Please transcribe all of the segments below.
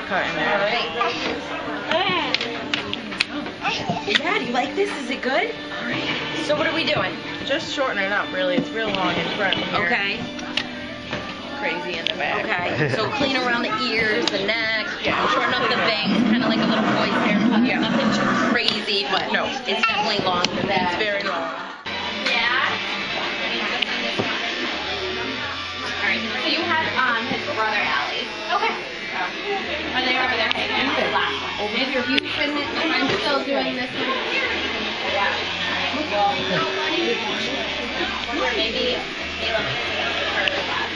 cut in there. Yeah, do you like this? Is it good? Alright. So what are we doing? Just shorten it up, really. It's real long in front here. Okay. Crazy in the back. Okay. So clean around the ears, the neck, shorten up the bangs, kind of like a little boy's haircut. Yeah. Nothing too crazy, but No. it's definitely long for that. It's very long. Yeah. Alright, so you had his brother Allie's. Okay. Are they over there hanging out? The last one. Maybe you've been, I'm still doing this one. Yeah. Or maybe Ayla might see her last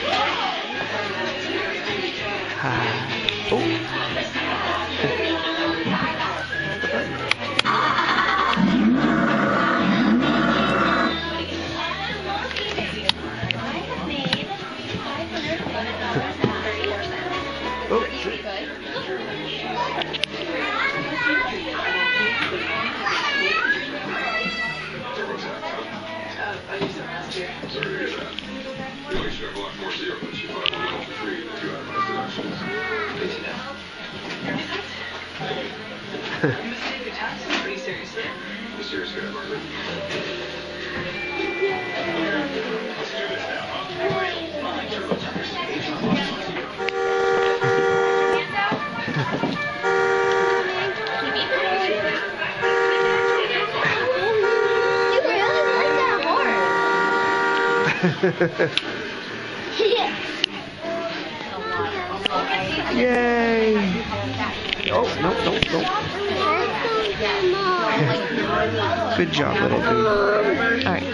Yay! Oh, no. Good job, little dude. Alright.